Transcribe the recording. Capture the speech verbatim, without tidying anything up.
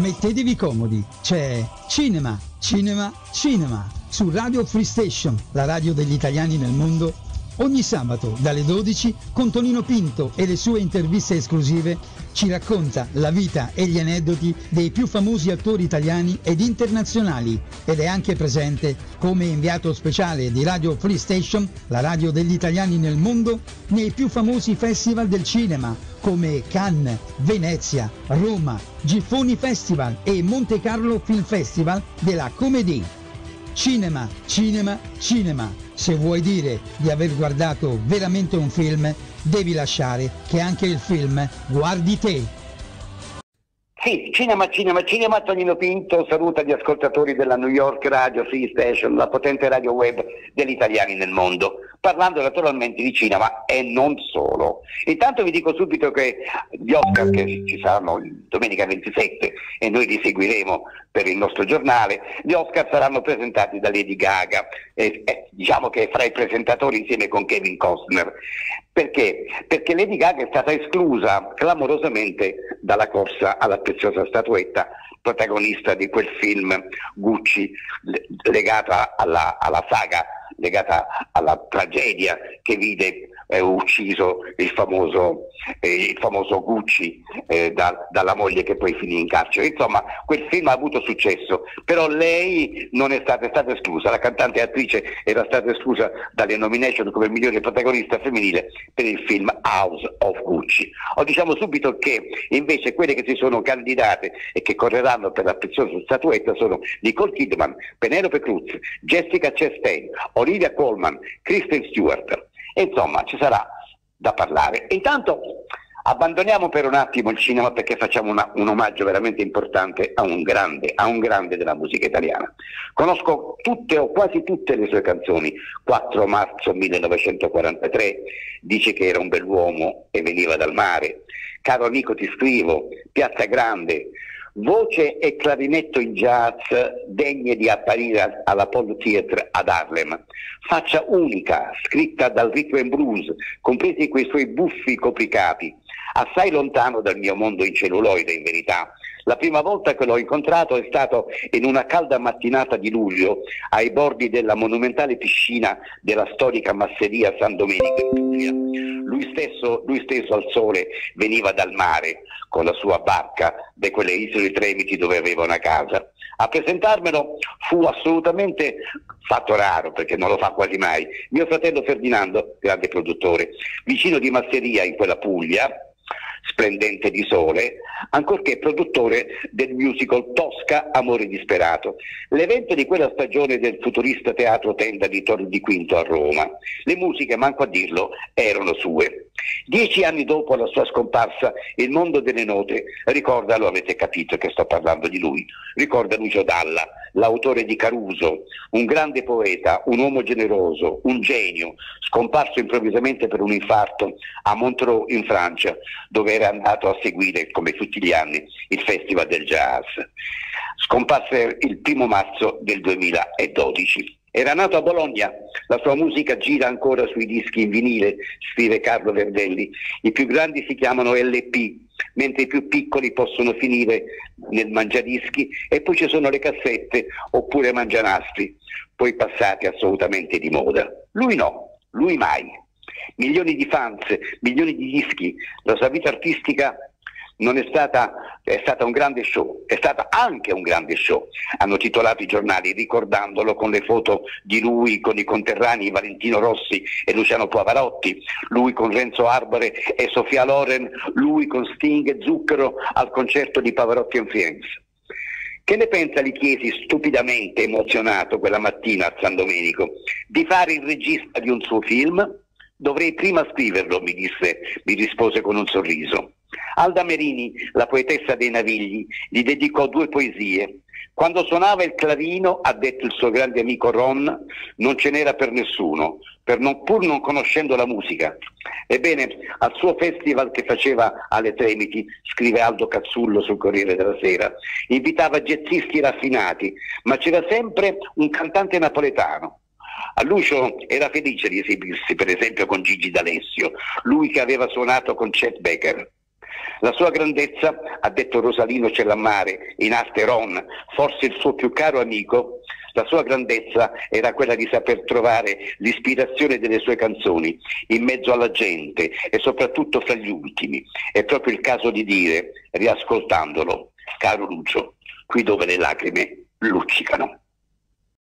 Mettetevi comodi, c'è Cinema, Cinema, Cinema su Radio Free Station, la radio degli italiani nel mondo. Ogni sabato dalle dodici con Tonino Pinto e le sue interviste esclusive ci racconta la vita e gli aneddoti dei più famosi attori italiani ed internazionali ed è anche presente come inviato speciale di Radio Free Station, la radio degli italiani nel mondo, nei più famosi festival del cinema come Cannes, Venezia, Roma, Giffoni Festival e Monte Carlo Film Festival della Comédie. Cinema, cinema, cinema. Se vuoi dire di aver guardato veramente un film, devi lasciare che anche il film guardi te. Sì, cinema, cinema, cinema. Tonino Pinto saluta gli ascoltatori della New York Radio Free Station, la potente radio web degli italiani nel mondo, parlando naturalmente di cinema e non solo. Intanto vi dico subito che gli Oscar, che ci saranno domenica ventisette e noi li seguiremo per il nostro giornale, gli Oscar saranno presentati da Lady Gaga, e, e, diciamo che fra i presentatori insieme con Kevin Costner. Perché? Perché Lady Gaga è stata esclusa clamorosamente dalla corsa alla preziosa statuetta, protagonista di quel film Gucci legata alla, alla saga, legata alla tragedia che vide eh, ucciso il famoso, eh, il famoso Gucci eh, da, dalla moglie che poi finì in carcere. Insomma, quel film ha avuto successo, però lei non è stata, è stata esclusa, la cantante e attrice era stata esclusa dalle nomination come migliore protagonista femminile per il film House of Gucci. O diciamo subito che invece quelle che si sono candidate e che correranno per la preziosa statuetta sono Nicole Kidman, Penelope Cruz, Jessica Chastain, Olivia Colman, Kristen Stewart. E insomma ci sarà da parlare. Intanto abbandoniamo per un attimo il cinema perché facciamo una, un omaggio veramente importante a un grande, a un grande della musica italiana. Conosco tutte o quasi tutte le sue canzoni. quattro marzo millenovecentoquarantatré, Dice che era un bell'uomo e veniva dal mare, Caro amico ti scrivo, Piazza Grande, Voce e clarinetto in jazz degne di apparire all'Apollo Theatre ad Harlem, Faccia unica, scritta dal rhythm and blues, compresi quei suoi buffi copricapi, assai lontano dal mio mondo in celluloide in verità. La prima volta che l'ho incontrato è stato in una calda mattinata di luglio ai bordi della monumentale piscina della storica masseria San Domenico in Puglia. Lui stesso, lui stesso al sole veniva dal mare con la sua barca da quelle isole Tremiti dove aveva una casa. A presentarmelo fu assolutamente fatto raro, perché non lo fa quasi mai, mio fratello Ferdinando, grande produttore, vicino di Masseria in quella Puglia, splendente di sole, ancorché produttore del musical Tosca, Amore disperato, l'evento di quella stagione del futurista teatro Tenda di Torre di Quinto a Roma. Le musiche, manco a dirlo, erano sue. Dieci anni dopo la sua scomparsa, il mondo delle note ricorda, lo avete capito che sto parlando di lui, ricorda Lucio Dalla, l'autore di Caruso, un grande poeta, un uomo generoso, un genio, scomparso improvvisamente per un infarto a Montreux in Francia, dove era andato a seguire, come tutti gli anni, il Festival del Jazz. Scomparse il primo marzo del duemiladodici. Era nato a Bologna, la sua musica gira ancora sui dischi in vinile, scrive Carlo Verdelli. I più grandi si chiamano L P, mentre i più piccoli possono finire nel mangiadischi, e poi ci sono le cassette oppure mangianastri, poi passati assolutamente di moda. Lui no, lui mai. Milioni di fans, milioni di dischi, la sua vita artistica non è stata, è stata un grande show, è stata anche un grande show. Hanno titolato i giornali ricordandolo con le foto di lui con i conterranei Valentino Rossi e Luciano Pavarotti, lui con Renzo Arbore e Sofia Loren, lui con Sting e Zucchero al concerto di Pavarotti and Friends. Che ne pensa, gli chiesi stupidamente emozionato quella mattina a San Domenico, di fare il regista di un suo film? Dovrei prima scriverlo, mi disse, mi rispose con un sorriso. Alda Merini, la poetessa dei Navigli, gli dedicò due poesie. Quando suonava il clarino, ha detto il suo grande amico Ron, non ce n'era per nessuno, per non, pur non conoscendo la musica. Ebbene, al suo festival che faceva alle Tremiti, scrive Aldo Cazzullo sul Corriere della Sera, invitava jazzisti raffinati, ma c'era sempre un cantante napoletano. A Lucio era felice di esibirsi, per esempio con Gigi D'Alessio, lui che aveva suonato con Chet Baker. La sua grandezza, ha detto Rosalino Cellammare in Arte Ron, forse il suo più caro amico, la sua grandezza era quella di saper trovare l'ispirazione delle sue canzoni in mezzo alla gente e soprattutto fra gli ultimi. È proprio il caso di dire, riascoltandolo, caro Lucio, qui dove le lacrime luccicano.